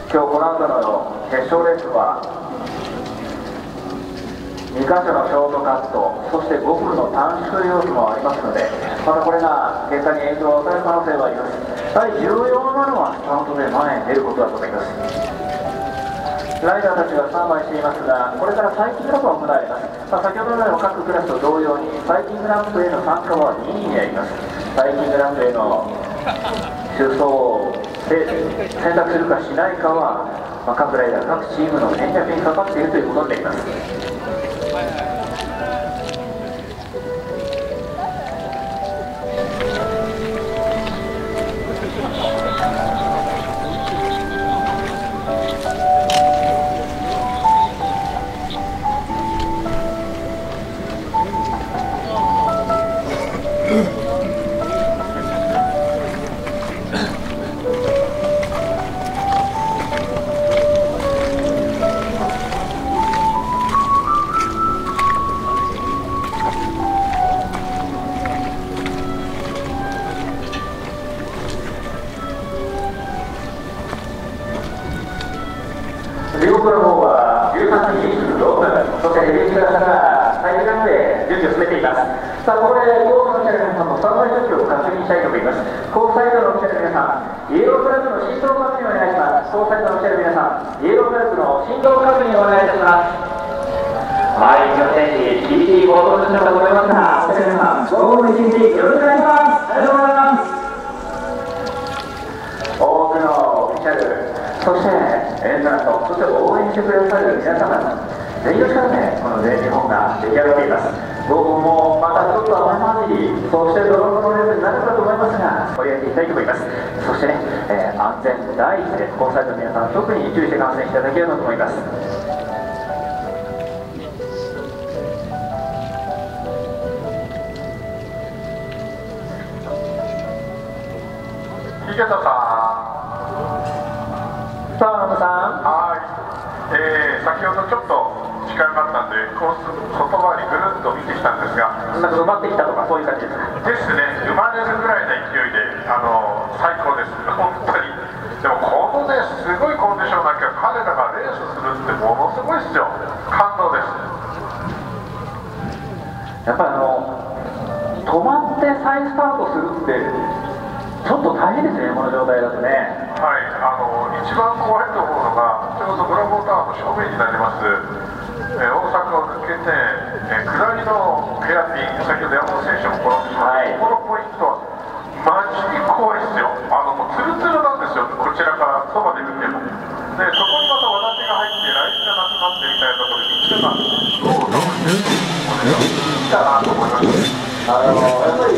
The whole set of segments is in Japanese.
今日この後の決勝レースは2箇所のショートカット、そして5分の短縮要素もありますので、またこれが結果に影響を与える可能性はあります。やはり重要なのはスタートで前に出ることだと思います。ライダーたちがスタンバイしていますが、これからサイキングラップが行われます。先ほどの各クラスと同様にサイキングラップへの参加は任意になります。サイキングラップへの出走を選択するかしないかは、各ライダー各チームの戦略にかかっているということになります。地獄の方は13時26分、そしてヘビークラスが最短で準備を進めています。さあ、ここでコースの記者の皆さんのスタンバイ状況を確認したいと思います。コースサイドの記者の皆さん、イエローフラッグの振動確認をお願いします。コースサイドの記者の皆さん、イエローフラッグの振動確認をお願いいたします。はい、今選手、厳しい冒頭になったと思いますが、記者の皆さん、ゴールの一日よろしくお願いします。ありがとうございます。多くのオフィシャル、そしてエントラント、そして応援してくださる皆様全力からね、この全日本が出来上がっています。僕もまたちょっと甘い混じり、そしてドロドロレースになるかと思いますが、盛り上げていきたいと思います。そしてね、安全第一で、コースサイドの皆さん、特に注意して観戦していただければと思います。 井桁さん、 さあ、野村さん。 はい、先ほどちょっと時間があったんで、コース外回りぐるっと見てきたんですが、 なんか埋まってきたとか、そういう感じですか。 ですね、生まれるぐらいの勢いで、最高です、本当に。でも、このね、すごいコンディションなきゃ、彼らがレースするってものすごいですよ、感動です。 やっぱり止まって再スタートするって、ちょっと大変ですね、この状態だとね。 はい、一番怖いと思うのが、ちょうどブラボータワーの正面になります、大阪を抜けて、下りのヘアピン、先ほど山本選手も転んでしまった、このポイントは、マジに怖いですよ、もうツルツルなんですよ、こちらからそばで見ても。で、そこにまた私が入って、ラインがなくなってみたいなところで、みんなが、どうなのこれがいいかなと思います。 やっぱり、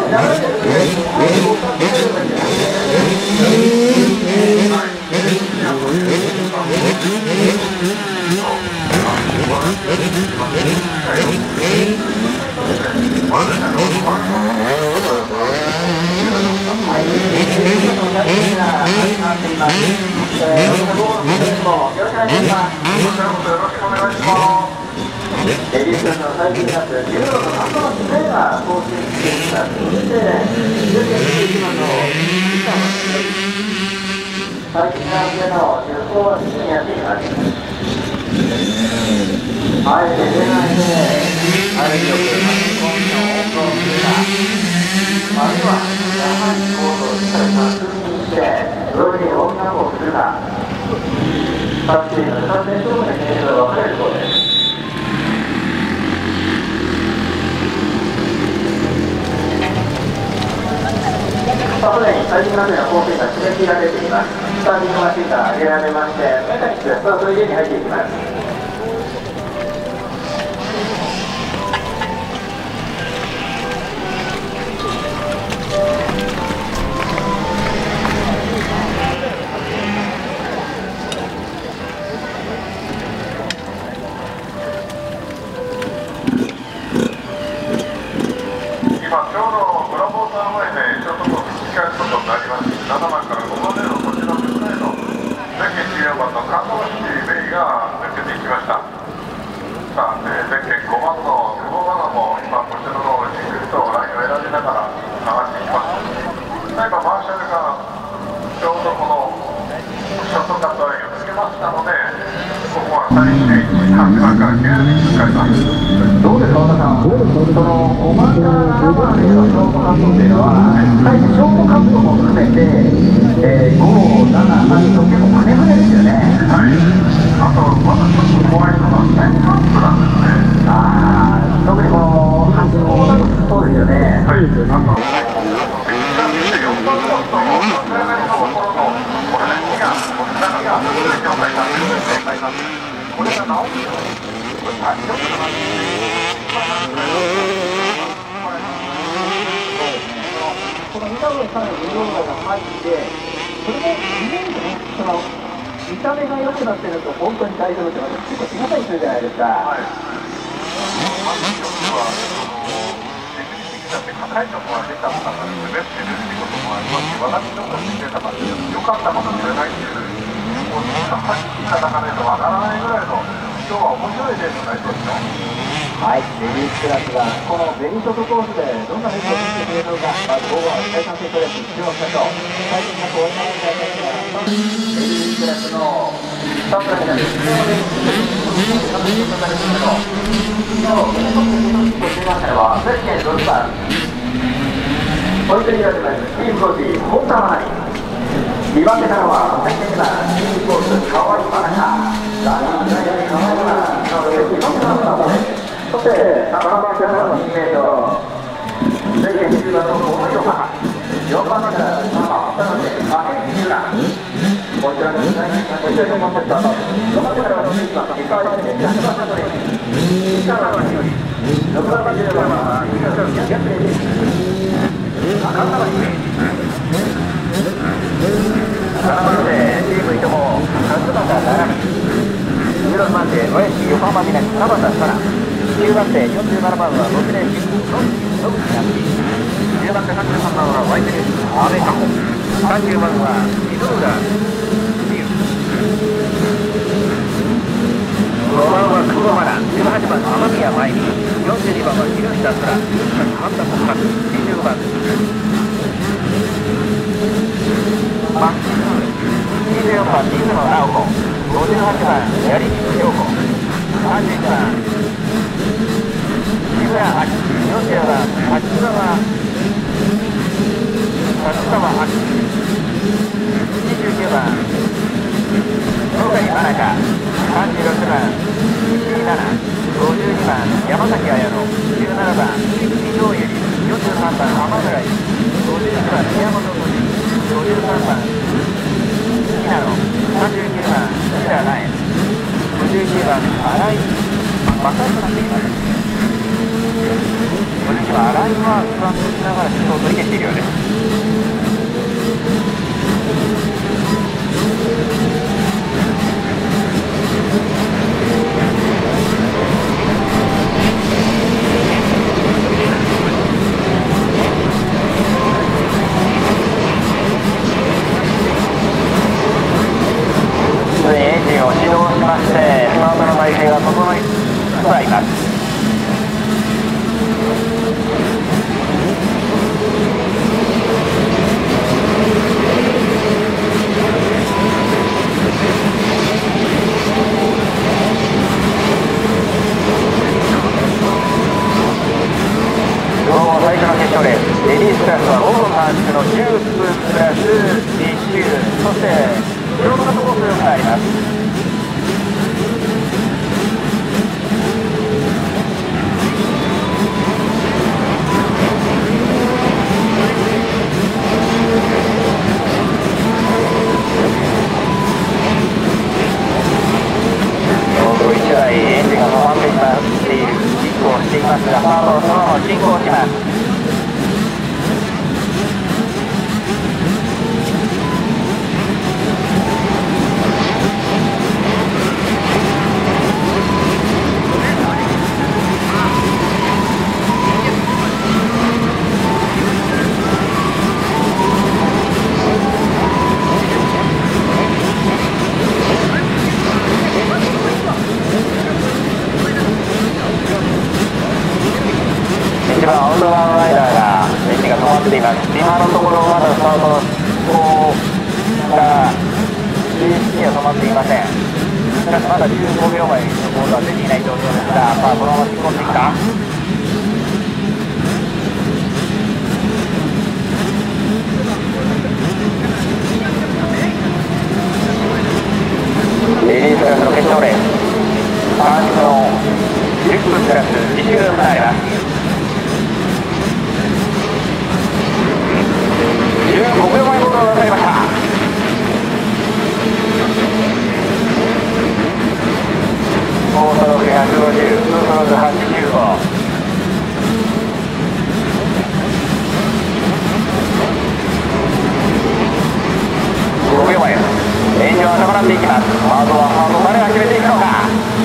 エリスの最近になって10度の3番のプレーが更新しています。そして11番の最近の10走は2位になっています。あえて出ないで、あれよくコンディションを温存するか、あるいはやはりコースをしっかり確認して上に温暖をするか、各チーム3戦勝負で決勝が分かれるそうです。すでに最新までのコースが締め切られています。スターティングマシンが上げられまして、メカニックがスタートエリアに入っていきます。 今ちょうどブラボーター前でちょっと控えることになります。7番から5番目のこちらの前のゼッケン14番の神田橋ベイが抜けていきどうですか、太田さん、その5番から7番へのショートカットっていうのは、最初、ショートカットも含めて、5、7、8と結構くねくねですよね。 はい、あと、まだちょっと怖いのが、タイムアップなんですね。 特にこの8号だとそうですよね。 はい、あと、4番だと、立ち上がりのところの、これね、が、こちらが崩れる状態になっているので、これが直ってます。これ、ちょっとこの2番のさらに2号が入って、それもイメージね、見た目が良くなってると本当に大丈夫って結構違ったりするじゃないですか。 はい。テクニック的な硬いところが出たのが滑ってるってこともありますし、私の方が出たから良かったかもしれないっていう、もうはっきり叩かないとわからないぐらいの、今日は面白いレースになりますよ。 はい、レディースクラスがこのベリーショートコースでどんなレースを見せてくれるのか、まず午後は第3セットレース注目しましょう。最近が終わりながらレディースクラスのスタートラインなんです。昨日のレースは3.6番ポイントになってます。スピードコーチ本田真2番目からは最初にはスピードコーチ川井真中ランナー左に川井真中そして7番からの2名と世間10番の小野川4番から3番渡辺明木浦こちらの2番の5番からは11番石川で100番の石川は6番の10番は200名です7番でチーム伊藤も勝俣並び16番で親父横浜南田畑沙羅9番手47番は6年新野口夏樹10番手33番はワイテレ阿部加穂30番は井浦美優5番は久保原18番天宮真由美42番は木下空半田国格25番マックス24番水野直子58番槍水陽子31番木村明40番立川明29番東海真中36番石井奈々52番山崎綾乃17番伊藤由里43番浜村井51番宮本俊53番稲野39番吉田苗59番新井若いくなってきます。この時は新井は不安としながら指導を取り消しているようです。エンジンを始動しまして、スタートの体勢が整いつつあります。最初の決勝レース、レディースクラスは午後3種のジュースプラス2周、そしてショートカットコースがあります。1台エンジンが止まっていますしている進行していますが、そのまま進行します。一番アウトランライダーがエンジンが止まっています。今のところまだスタートが正式には止まっていません。 しかしまだ15秒前のボールは出ていない状況ですが、さあこのまま突っ込んでいくか。レディースクラスの決勝レース、3種の10分クラス2周行われます。15秒前ボールが出されました。高速150、風速85。5秒前、エンジンは高まっていきます。まずはハード、誰が決めていくのか。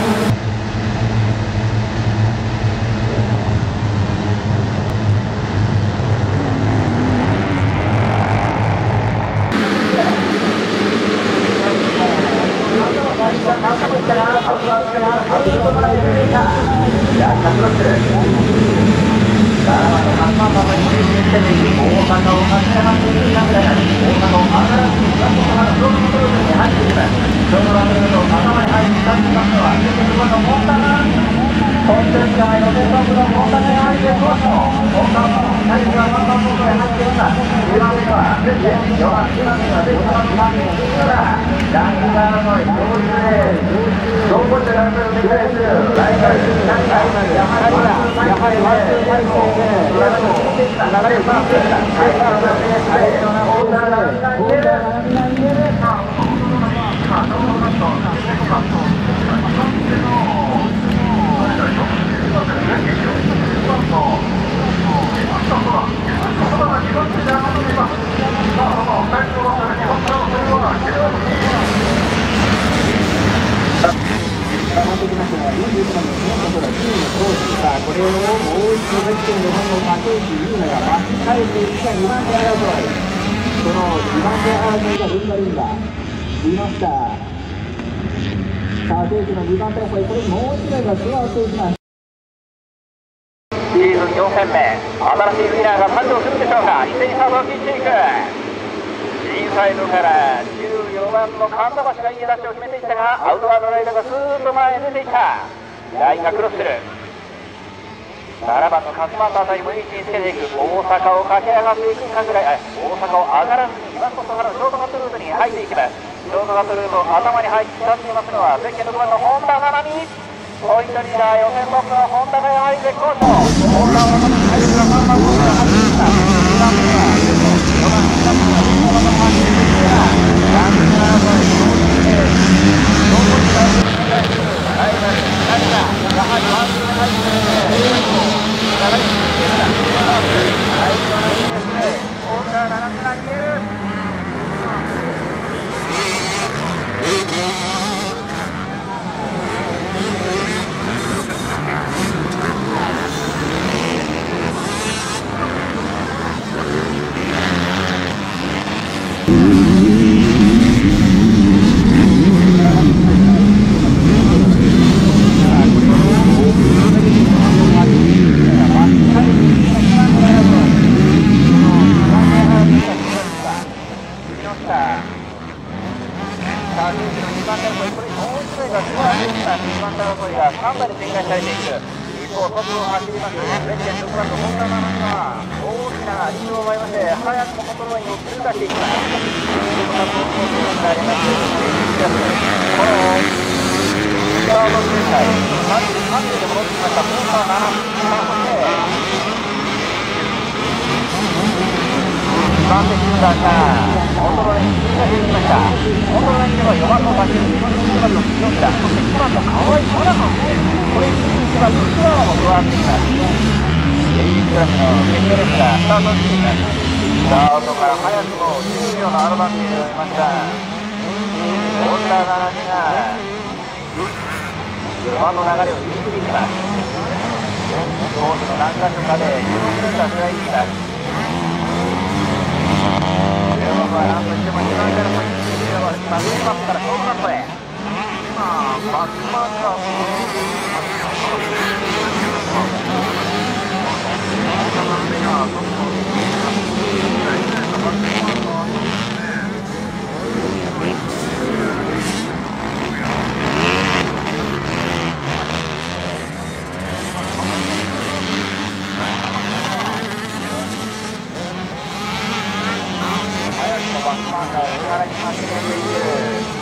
シーズン4戦目、新しいウィナーが誕生するでしょうか。一斉にスタートを切っていく。インサイドから14番の神田橋がいい出しを決めていったが、アウトワードライダーがスーッと前へ出ていった。ラインがクロスする。7番の勝俣あたりもいい位置につけていく。大阪を駆け上がっていくかぐらい、大阪を上がらずに今こそ原のショートカットルートに入っていきます。ショートカットルート頭に入って立っていますのはゼッケン6番の本田七海。ポイントリーダー予選トップの本田がやはり絶好調。本田は体力が3番ボールが走ってきた。2番目は4番2番目は4番の走っていくがランク7番どこに対してライバル2人がやはりワンツーに入って流れについているが相手はないですね。本田七海が逃げる。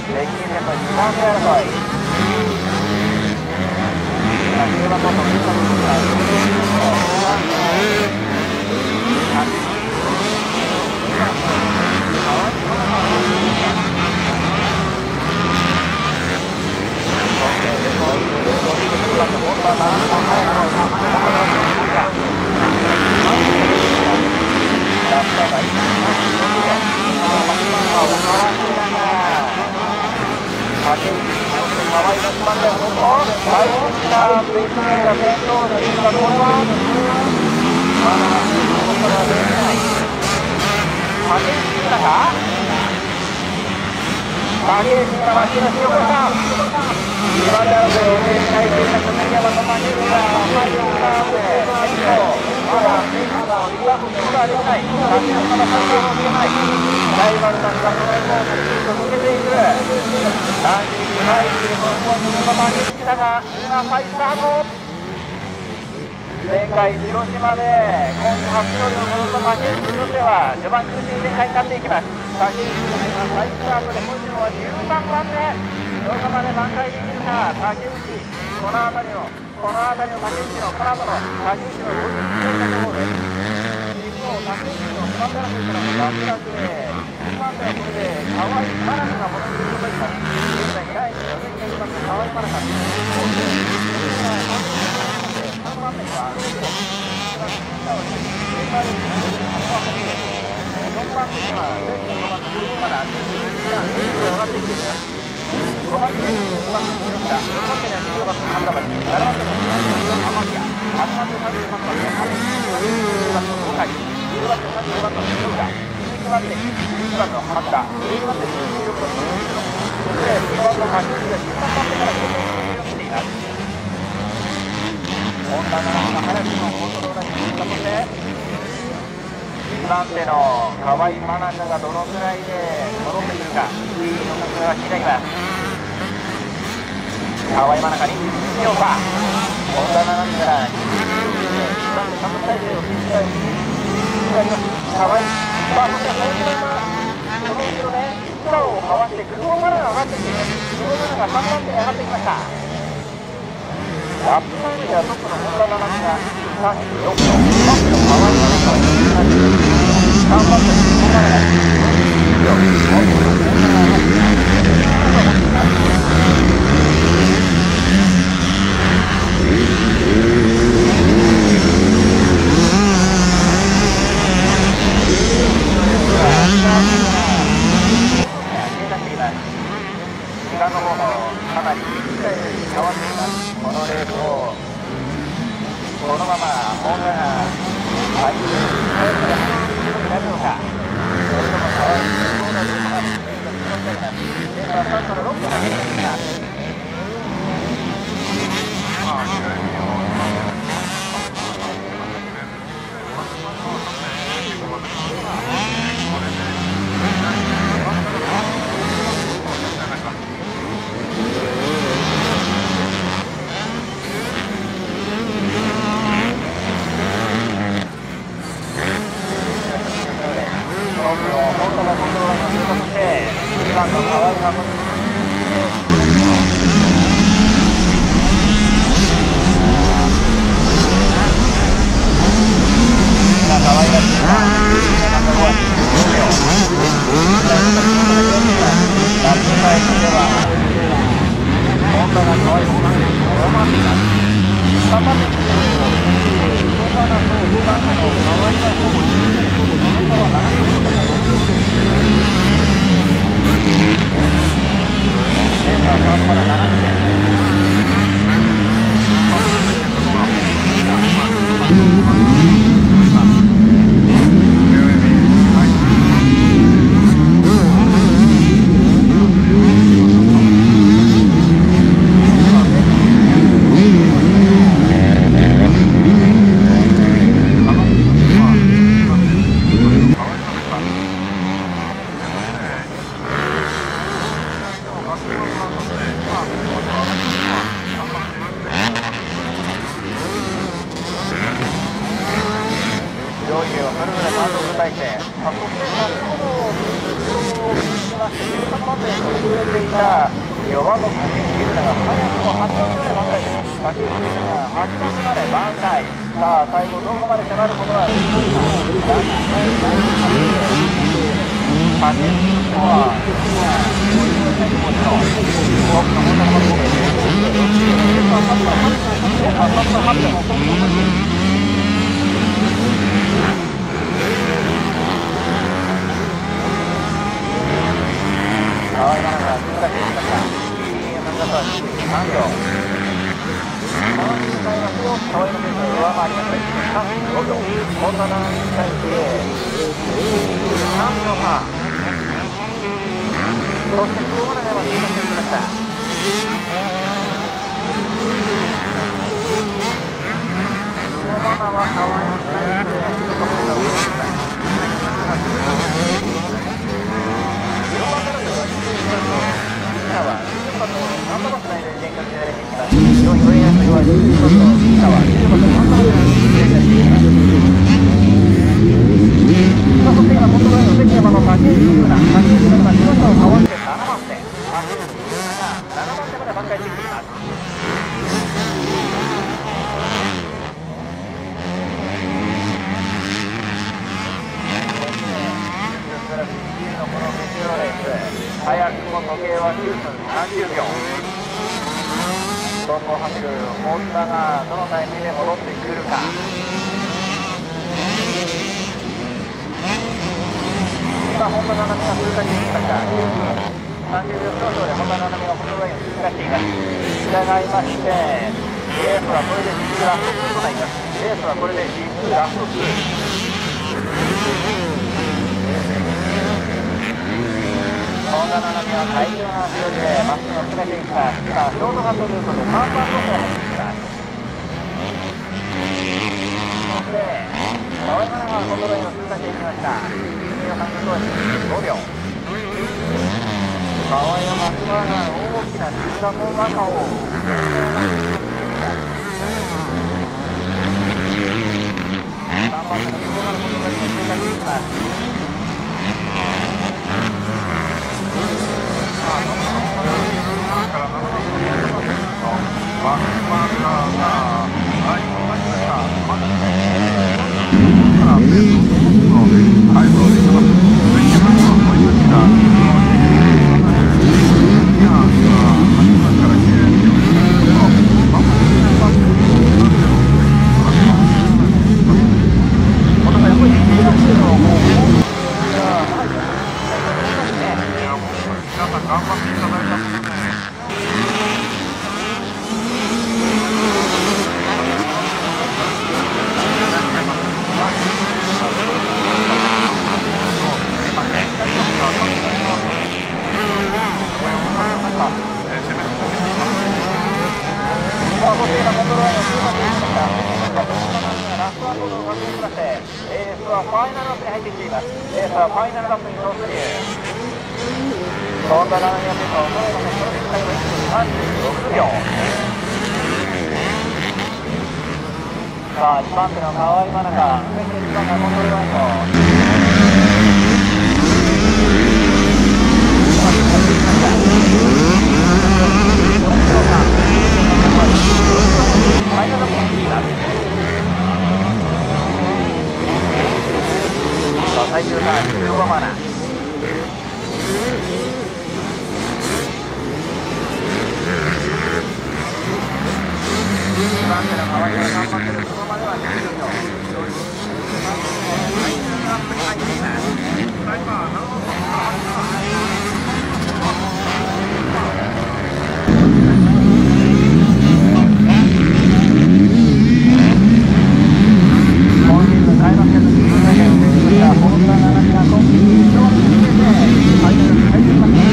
駅伝の2番手争い。10番の富田君が前回広島で今季初勝利を戻った竹内にとっては序盤苦しい展開になっていきます。竹内が再スタートで今週は13番目、どこまで挽回できるか。竹内、この辺りの竹内のこの後の竹内の50ｋｍのところです。一方、竹内の3番手争いからの脱落で1番手はこれで河合愛菜が戻ってくることになります。現在第2の予選がいます河合愛菜3番目は4番目には5番目から上がってきています。5番目に6番目に木下、6番目には15番の神田橋、7番目の天宮、8番目33番の亀井、9番の岡井、10番の35番の西浦、11番目11番の半田、12番目16番の西野、そして5番の柿内が13番目から4番目に来ています。本田が早くのコントローラーに進んだとして2番手の河合愛菜がどのくらいで戻ってくるか、それは気になります。河合愛菜に強さ、本田が何から2番手3分体制を進めたい河合、そしてこの後ろで板をかわして久保愛菜が上がってきて、久保愛菜が3番手に上がってきました。ラップタイムではトップの本田が34秒、トップの河合愛菜が3番手に久保愛菜時間の方もかなり変わっています。このレースをこのまま本田が相手に変えるのか、それとも変わりそうなレースがレースはスタートの6分が出てきました。上位をそれぞれ回答を答えて、そこからまして13番手に遅れていた4番の竹内優奈が早くも8番目まで挽回です。竹内優奈が8番目まで挽回。さあ最後どこまで迫ることができるか。竹内とはもちろん多くの本田のことを川井奈々が通過していきました。3秒。この周回は少し川井のペースを上回りました。35秒。本田奈々に対して3秒半。そして黒花が通過していきました。黒花は川井に対してちょっとペースが上回りました。早くも時計は9分30秒。どんどん走る本田がどのタイミングで戻ってくるか。今本田七海が通過していきました。9分30秒少々で本田七海が本田ラインを通過しています。従いましてレースはこれで実ラスト2となります。レースはこれで実ラスト2。本田七海は大量な足取りでマッシュを詰めていきます。今ショートカットルートで3番コースを走っていきます。そして川井奈々がコントロールを通過していきました。スピード感覚を5秒。川井は松原が大きな集団の中を3番手の黒丸コントロールを通過していきます。さあ、2番手の川井愛佳、1番がコントロールラインを最終ターン15番7。2番手の川井が頑張っているそのまでは20秒。ラップに入っています。今シーズン開幕戦の出場権を手にした本田七海が今季2勝に向けてファイナルに入ってきました。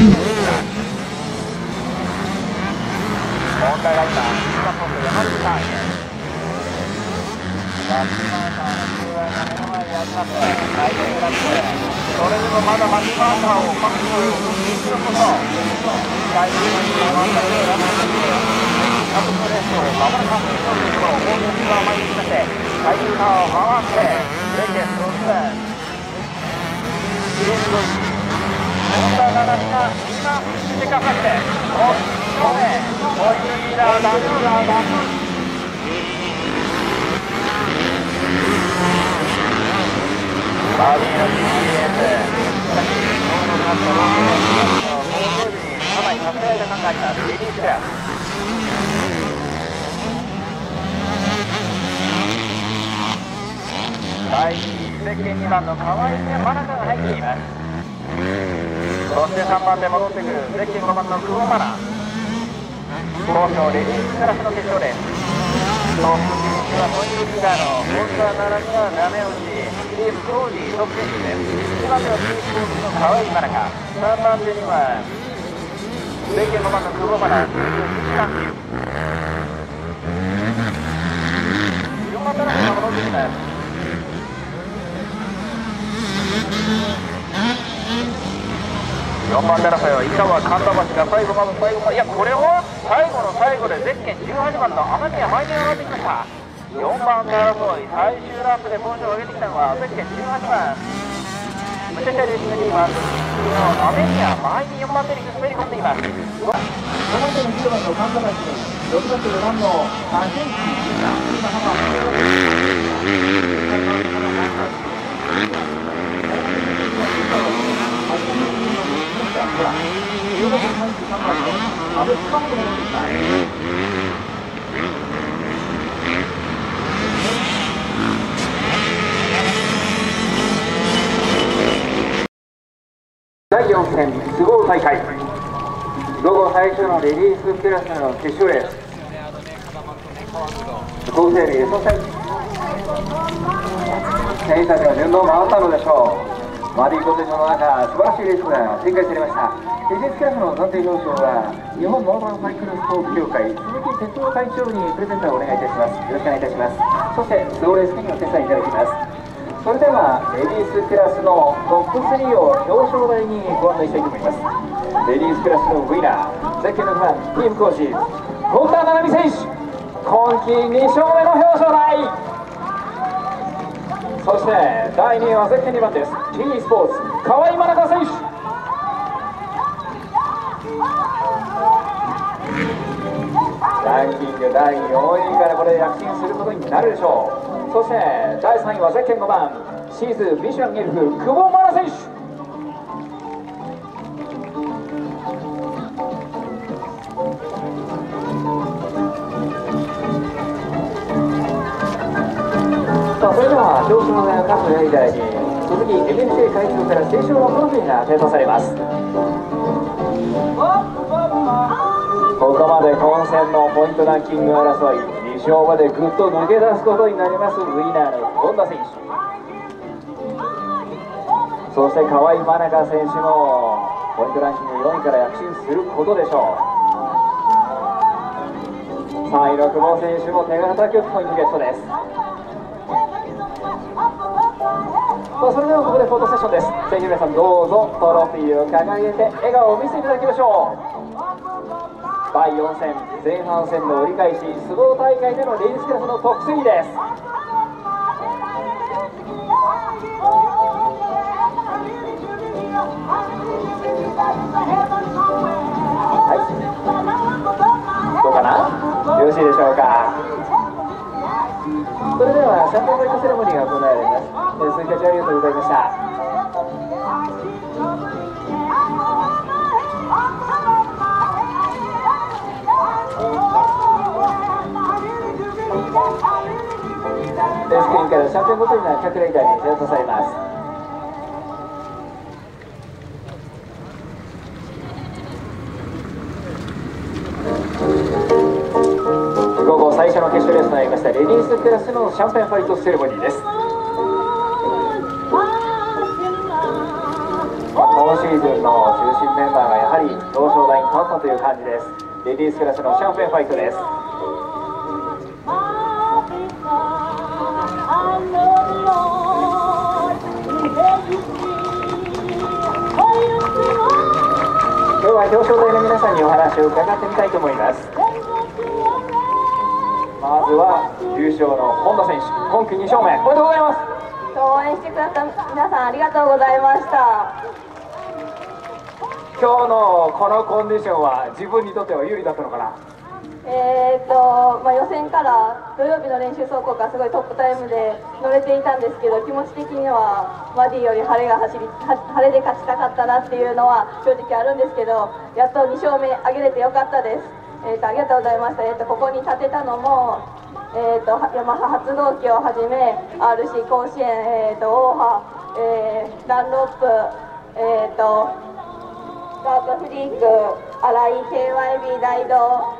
本田が今1番ポスト山口さんへ。松島さんの中外が目の前にあります。大変グラップ。それでもまだ松島さんを確保すること。大変な終わったでラップカップレースをまもなく走り込んでいくと、大きな前に来まして、最終ターンを回って、ブレーキです。6分。 本田七海が今セカンドで正面ホイールリーダーだ。バーディーの GPS しかしこのカットの後方部にかなり拡大が考えたレディースクラス。第2ゼッケン2番の河合真中が入っています。そして3番で戻ってくるゼッケン5番の久保真奈。高所レディースクラスの決勝です。トップ選手はポイントリーダーの本田七海がダメ押し、リーフ当時トップ選手です。1番手はキースポーツの河合真中、3番手にはゼッケン5番の久保真奈、1番手4番手の方が戻ってきます。4番手争いは伊沢神田橋が最後までいやこれは最後の最後でゼッケン18番の雨宮前に上がってきました。4番手争い最終ラップでポジションを上げてきたのはゼッケン18番ムチャチャレーシングチーム雨宮前に4番手に滑り込んでいます。 5番手の10番の神田橋6番手の4番のアジェン第4戦相撲大会午後最初のレディースクラスの決勝レース構成に予想選手たちが順応を回ったのでしょう。バディポジションの中、素晴らしいレースが展開されました。レディースクラスの暫定表彰は日本モーターサイクルスポーツ協会鈴木哲夫会長にプレゼントをお願いいたします。よろしくお願いいたします。そしてスローレース券を手伝いいただきます。それではレディースクラスのトップ3を表彰台にご案内したいと思います。レディースクラスのウィナーゼッケン6番チームコーチ本田七海選手、今季2勝目の表彰台。そして第2位はゼッケン2番です。 T スポーツ河合真中選手。ランキング第4位からこれ躍進することになるでしょう。そして第3位はゼッケン5番シーズミシュランエルフ久保真奈選手。それでは表彰台の各レーダーに鈴木 NHK 会長から斉唱のトロフィーが提供されます。ここまで混戦のポイントランキング争い2勝までぐっと抜け出すことになりますウィナーの本田選手、そして河合真中選手もポイントランキング4位から躍進することでしょう。3位の久保選手も手堅くポイントゲットです。それではここでフォトセッションです。ぜひ皆さんどうぞトロフィーを掲げて笑顔を見せていただきましょう。第4戦前半戦の折り返し相撲大会でのレディースクラスのトップ3です。はい、どうかな、よろしいでしょうか。それではシャンパンファイトセレモニーが行われます。鈴木会長ありがとうございました。スクリーンからシャンペンボトルが各レーダーに手渡されます。午後最初の決勝レースとなりましたレディースクラスのシャンペンファイトセレモニーです。今シーズンの中心メンバーがやはり表彰台に立ったという感じです。レディースクラスのシャンペンファイトです。今日は表彰台の皆さんにお話を伺ってみたいと思います。まずは優勝の本田選手、今季2勝目おめでとうございます。 応援してくださった皆さんありがとうございました。 今日のこのコンディションは自分にとっては有利だったのかな？ 予選から土曜日の練習走行がすごいトップタイムで乗れていたんですけど、気持ち的にはマディより晴れで勝ちたかったなっていうのは正直あるんですけど、やっと2勝目上げれてよかったです。ありがとうございました。ここに立てたのも、ヤマハ発動機をはじめ RC 甲子園、オーハ、ダンロップ、ダートフリーク、新井 KYB 大道、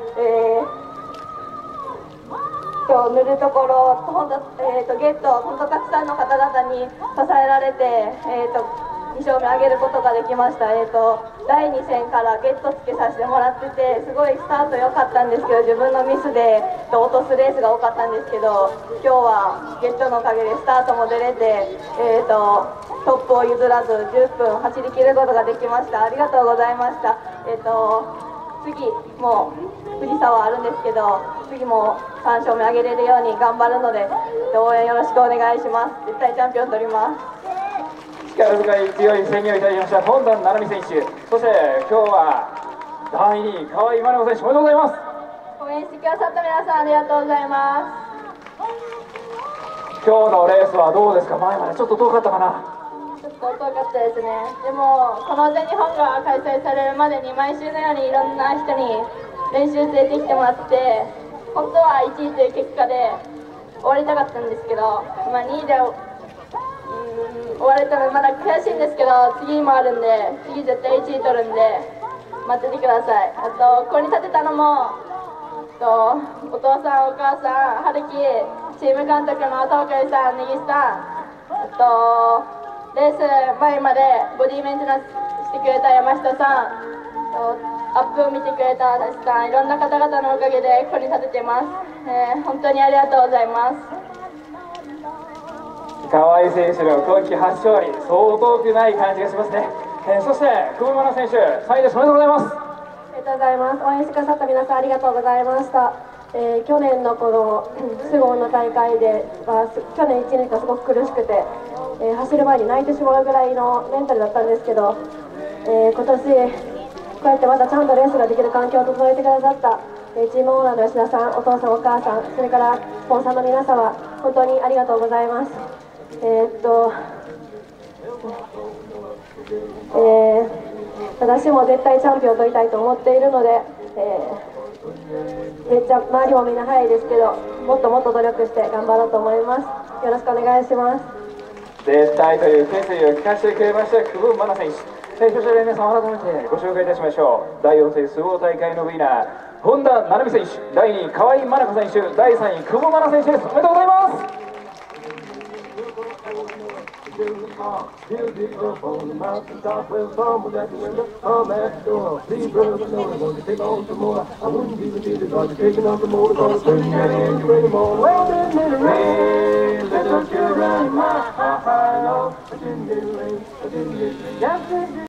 塗るところ、ゲット、本当たくさんの方々に支えられて、2勝目上げることができました。第2戦からゲットつけさせてもらってて、すごいスタート良かったんですけど、自分のミスで落とすレースが多かったんですけど、今日はゲットのおかげでスタートも出れて、トップを譲らず10分走り切ることができました。ありがとうございました。次も富士山はあるんですけど、次も3勝目上げれるように頑張るので、応援よろしくお願いします。絶対チャンピオン取ります。 力強い強い宣言をいただきました本田七海選手、そして今日は第2位河合真奈子選手、おめでとうございます。 応援してくださった皆さんありがとうございます。 今日のレースはどうですか？前までちょっと遠かったかな？ ちょっと遠かったですね。でもこの全日本が開催されるまでに毎週のようにいろんな人に練習連れてきてもらって、本当は1位という結果で終わりたかったんですけど、2位で終われたのまだ悔しいんですけど、次もあるんで、次絶対1位取るんで待っててください。あとここに立てたのもお父さんお母さん春樹、チーム監督の東海さん、根岸さん、レース前までボディメンテナンスしてくれた山下さん、アップを見てくれた足立さん、いろんな方々のおかげでここに立ててます。本当にありがとうございます。 河合選手の今季初勝利、相当遠くない感じがしますね。そして久保真奈選手、3位です。おめでとうございます。 ありがとうございます。応援してくださった皆さんありがとうございました。去年のこのスゴーの大会では去年1年間すごく苦しくて、走る前に泣いてしまうぐらいのメンタルだったんですけど、今年こうやってまたちゃんとレースができる環境を整えてくださったチームオーナーの吉田さん、お父さんお母さん、それからスポンサーの皆様、本当にありがとうございます。私も絶対チャンピオンを取りたいと思っているので、めっちゃ周りもみんな早いですけど、もっともっと努力して頑張ろうと思います。よろしくお願いします。 絶対という決意を聞かせてくれました久保真奈選手、そして皆さん改めてご紹介いたしましょう。第4戦スゴー大会のウィナー本田七海選手、第2位河合真奈子選手、第3位久保真奈選手です。おめでとうございます。 Music up on the mountaintop where the sun was at the window. I'm at the door. These brothers I know they're going to take on some more. I wouldn't even need it, but you're taking off the motor. Gonna swing that in, you ready more. Well, then let it rain. Let the children my I know. I didn't get it rain. I didn't get it rain.